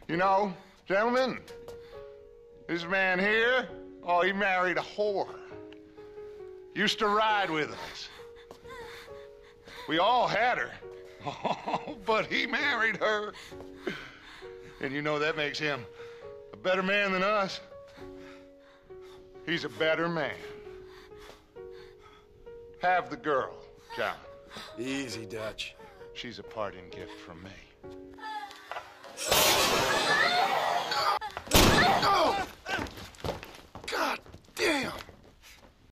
You know, gentlemen, this man here, oh, he married a whore. Used to ride with us. We all had her. Oh, but he married her. And you know that makes him a better man than us. He's a better man. Have the girl, John. Easy, Dutch. She's a parting gift from me. No!